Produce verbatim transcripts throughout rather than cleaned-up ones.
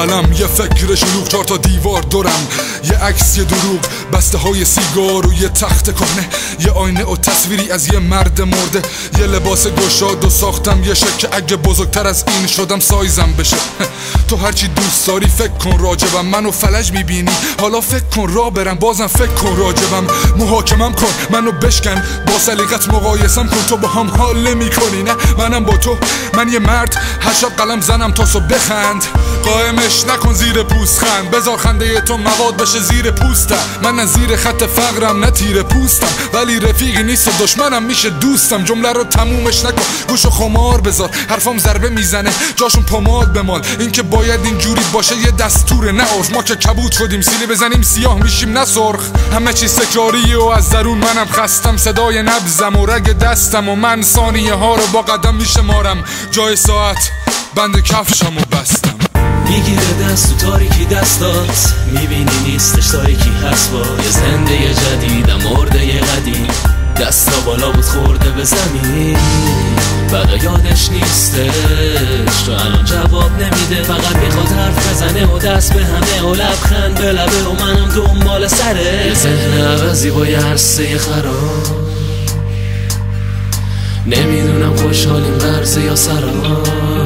قلم، یه فکر شلوغ، چهار تا دیوار دورم، یه عکس، یه دروغ، بسته های سیگار و یه تخت کهنه، یه آینه و تصویری از یه مرد مرده، یه لباس گشاد و ساختم یه شک که اگه بزرگتر از این شدم سایزم بشه. تو هرچی دوست داری فکر کن راجبم، منو فلج میبینی حالا فکر کن را برم، بازم فکر کن راجبم، محاکمم کن منو بشکن، با سلیقت مقایسم کن، تو با هم حال نمی کنی نه منم با تو. من یه مرد هر شب قلم زنم تا صبح بخند، قائمش نکن زیر پوست خند، بذار خنده تو مواد بشه زیر پوستم. من نه زیر خط فقرم نه تیر پوستم، ولی رفیقی نیست و دشمنم میشه دوستم. جمله رو تمومش نکن، گوشو خمار بذار، حرفام ضربه میزنه جاشون پماد بمال، این که باید اینجوری باشه یه دستور نه عرف. ما که کبود شدیم سیلی بزنیم سیاه میشیم نه سرخ، همه چیز تکراریه و از درون منم خستم، صدای نبضم و رگ دستم و من ثانیه ها رو با قدم میشمارم، جای ساعت بند کفشم و بستم. میگیره دست تو تاریکی دستات، میبینی نیستش تاریکی هست با یه زنده جدیدم مرده یه قدیم، دستا بالا بود خورده به زمین، بقیه یادش نیستش تو الان جواب نمیده، فقط میخواد حرف بزنه و دست به همه و لبخند به لبه و منم دنبال سره، یه ذهن عوضی با یه عرصه خراب، نمیدونم خوشحالیم برزه یا سراب،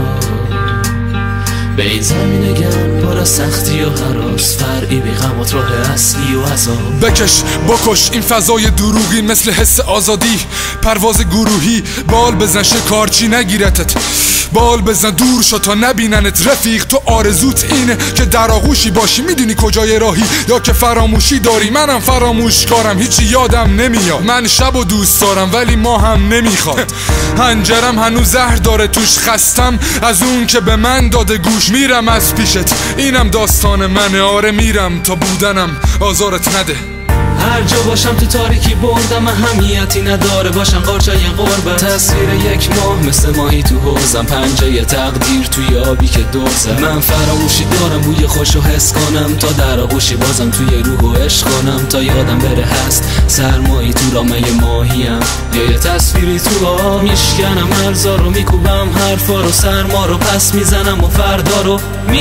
به این زمین گرم پر از سختی و هراس، فرعی بی غمات راه اصلی و عذاب. بکش بکش این فضای دروغی مثل حس آزادی، پرواز گروهی، بال بزن شکارچی نگیرتت، بال بزن دور شو تا نبیننت. رفیق تو آرزوت اینه که در آغوشی باشی، میدونی کجای راهی یا که فراموشی داری، منم فراموش کارم هیچی یادم نمیاد، من شب و دوست دارم ولی ما هم نمیخواد، هنجرم هنوز زهر داره توش، خستم از اون که به من داده گوش، میرم از پیشت اینم داستان منه، آره میرم تا بودنم آزارت نده. هر جا باشم تو تاریکی بردم، اهمیتی نداره باشم قارچای غربت، تصویر یک ماه مثل ماهی تو حوزم، پنجه تقدیر توی آبی که دوزم، من فراموشی دارم بوی خوشو حس کنم، تا در آغوشی بازم توی روح و عشق کنم، تا یادم بره هست سرمایی تو رامه ماهیم، یا یه تصویری تو آب میشکنم، ارزا رو میکوبم، حرفا رو سرما رو پس میزنم و فردا رو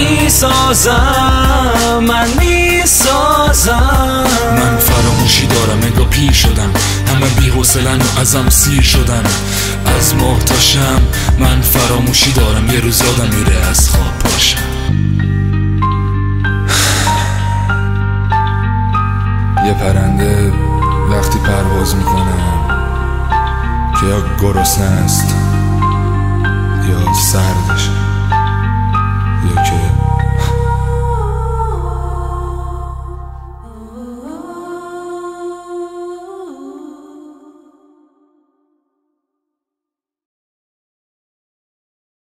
میسازم، من میسازم. من فراموشی دارم انگار پیر شدم، همه بی حوصلن و ازم سیر شدن، از ماه تا شم من فراموشی دارم، یه روز یادم میره از خواب پاشم. یه پرنده وقتی پرواز میکنه که یا گرسنه است یا سردشه یا که